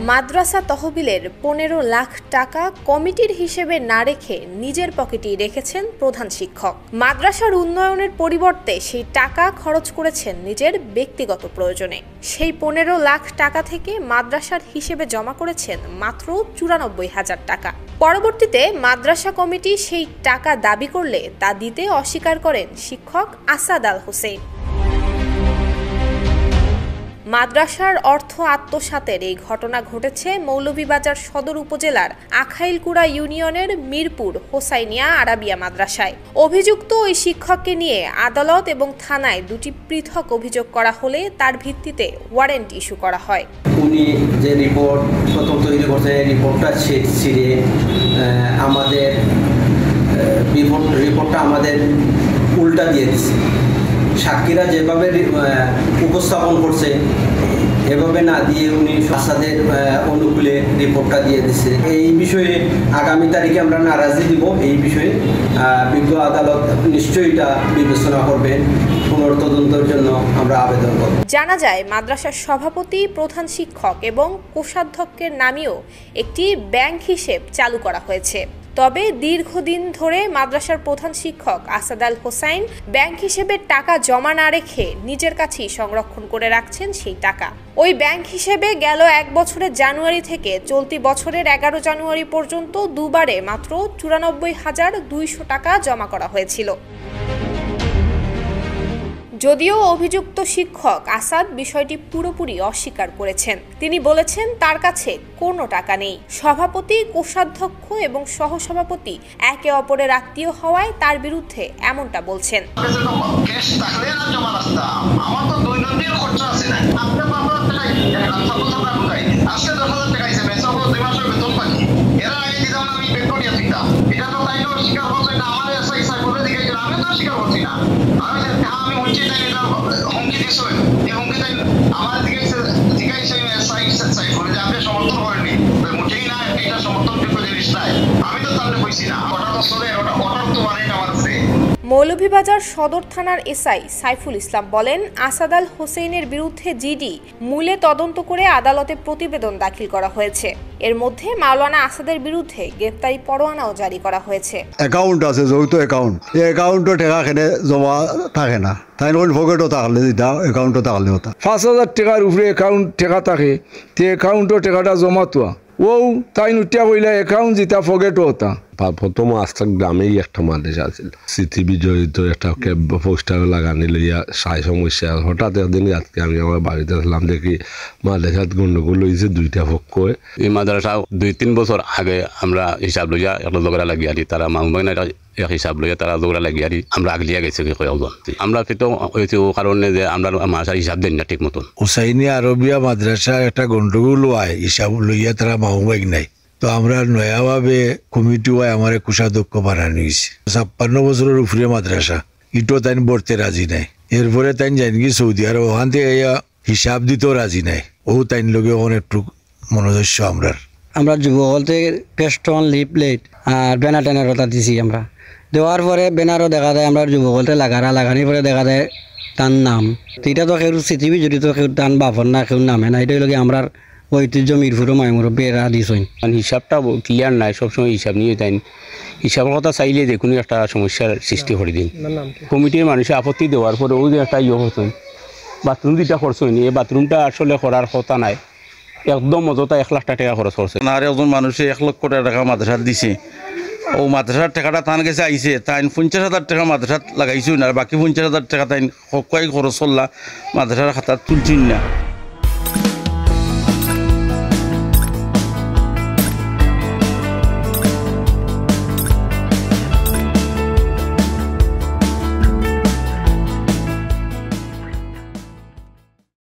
মাদ্রাসা তহবিলের 15 লাখ টাকা কমিটির হিসেবে না রেখে নিজের পকেটেই রেখেছেন প্রধান শিক্ষক। মাদ্রাসার উন্নয়নের পরিবর্তে সেই টাকা খরচ করেছেন নিজের ব্যক্তিগত প্রয়োজনে। সেই 15 লাখ টাকা থেকে মাদ্রাসার হিসেবে জমা করেছেন মাত্র 94,000 টাকা। পরবর্তীতে মাদ্রাসা কমিটি সেই টাকা দাবি করলে তা দিতে অস্বীকার করেন শিক্ষক আসাদ আল হোসেন। মাদ্রাসার অর্থ আত্মসাতের এই ঘটনা ঘটেছে মৌলভীবাজার সদর উপজেলার আখাইলকুড়া ইউনিয়নের মিরপুর হোসাইনিয়া আরাবিয়া মাদ্রাসায়। অভিযুক্ত ওই শিক্ষককে নিয়ে আদালত এবং থানায় দুটি পৃথক অভিযোগ করা হলে তার ভিত্তিতে ওয়ারেন্ট ইস্যু করা হয়। উনি যে রিপোর্ট প্রথম তৈরি করছে, রিপোর্টটা ছিঁড়ে আমাদের রিপোর্টটা আমাদের উল্টা দিয়ে দিচ্ছে। সাক্ষীরা যেভাবে উপস্থাপন করছে এভাবে না দিয়ে উনি আসাদের অনুকূলে রিপোর্টটা দিয়ে দিচ্ছে। এই বিষয়ে আগামী তারিখে আমরা নারাজি দিব। এই বিষয়ে বিজ্ঞ আদালত নিশ্চয়ই এটা বিবেচনা করবেন। পুনর্তদন্তের জন্য আমরা আবেদন করব। জানা যায় মাদ্রাসার সভাপতি, প্রধান শিক্ষক এবং কোষাধ্যক্ষের নামেও একটি ব্যাংক হিসেব চালু করা হয়েছে। তবে দীর্ঘদিন ধরে মাদ্রাসার প্রধান শিক্ষক আসাদ আল হোসাইন ব্যাংক হিসেবে টাকা জমা না রেখে নিজের কাছেই সংরক্ষণ করে রাখছেন সেই টাকা। ওই ব্যাংক হিসেবে গেল 1 বছরের জানুয়ারি থেকে চলতি বছরের 11 জানুয়ারি পর্যন্ত দুবারে মাত্র 94,200 টাকা জমা করা হয়েছিল। যদিও অভিযুক্ত শিক্ষক আসাদ বিষয়টি পুরোপুরি অস্বীকার করেছেন। তিনি বলেছেন তার কাছে কোনো টাকা নেই। সভাপতি, কোষাধ্যক্ষ এবং সহসভাপতি একে অপরের আত্মীয় হওয়ায় তার বিরুদ্ধে এমনটা বলছেন। মৌলভীবাজার সদর থানার এসআই সাইফুল ইসলাম বলেন, আসাদ আল হোসেনের বিরুদ্ধে জিডি মূলে তদন্ত করে আদালতে প্রতিবেদন দাখিল করা হয়েছে। এর মধ্যে মাওলানা আসাদের বিরুদ্ধে গ্রেফতারি পরোয়ানাও জারি করা হয়েছে। অ্যাকাউন্ট আছে, যৌথ অ্যাকাউন্ট, এই অ্যাকাউন্টও টাকা খেনে জমা থাকে না। তাই ওই পকেটও থাকলে যেটা অ্যাকাউন্টও থাকলে হতা 5,000 টাকার উপরে অ্যাকাউন্ট টাকা থাকে, তে অ্যাকাউন্টও টাকাটা জমা তোয়া ও তাই নুটিয়া কইলে অ্যাকাউন্ট যেটা পকেটও হতা। প্রথম আস্থা গ্রামেই একটা মাদ্রাসা আছিল, স্মৃতি বিজড়িত একটা পোস্টার লাগানি লইয়া সাই সমস্যা। হঠাৎ একদিন রাতকে আমি আমার বাড়িতে আসলাম, দেখি মাদ্রাসাত গন্ডগোল হয়েছে, 2টা পক্ষ। এই মাদ্রাসা 2-3 বছর আগে আমরা হিসাব লইয়া একটা ঝগড়া লাগিয়ে আনি, তারা মাংবাই না এক হিসাব লইয়া তারা ঝগড়া লাগিয়ে আনি, আমরা আগলিয়া গেছি কয়েকজন। আমরা ফিতো হয়েছে ও কারণে যে আমরা মাদ্রাসা হিসাব দেন না ঠিক মতন। হুসাইনি আরবিয়া মাদ্রাসা একটা গন্ডগোল হয়, হিসাব লইয়া তারা মাংবাই নাই। তো আমরা নয়াভাবে কমিটি হয় আমার কোষাধ্যক্ষ বানানো হয়েছে। 56 বছরের উপরে মাদ্রাসা, ইটো তাই বর্তে রাজি নাই। এরপরে তাই জানি কি সৌদি আরব, ওখান থেকে হিসাব দিতেও রাজি নাই। ও তাই লোকে ওখানে একটু মনোদস্য। আমরা যুবকল থেকে পেস্টন, লিপলেট আর ব্যানার ট্যানার ওটা দিছি। আমরা দেওয়ার পরে ব্যানারও দেখা যায় আমরা যুবকলতে লাগানির পরে দেখা যায় তার নাম। এটা তো কেউ স্মৃতি জড়িত, কেউ টান বাপর না, কেউ নামে না। এটা লোকে আমরা ঐতিহ্য মিরপুরও মাইমুরব্বী এরা দিছই। হিসাবটা ক্লিয়ার নাই, সবসময় হিসাব নিয়ে তাই হিসাবের কথা চাইলে যে কোনো একটা সমস্যার সৃষ্টি করে দিন। কমিটির মানুষের আপত্তি দেওয়ার পরে ওই যে একটা করছেন, বাথরুম যেটা খরচ হয়নি, এই বাথরুমটা আসলে করার কথা নাই। একদম অযথা 1 লাখ টাকা খরচ করছে। আর একজন মানুষে 1 লক্ষ টাকা মাদ্রাসাত দিছে। ও মাদ্রাসার টাকাটা তান গেছে আইছে, তাই 50,000 টাকা মাদ্রাসাত লাগাইছুন, আর বাকি 50,000 টাকা তাই কয়েক খরচ করলা মাদ্রাসার খাতা তুলছুন না।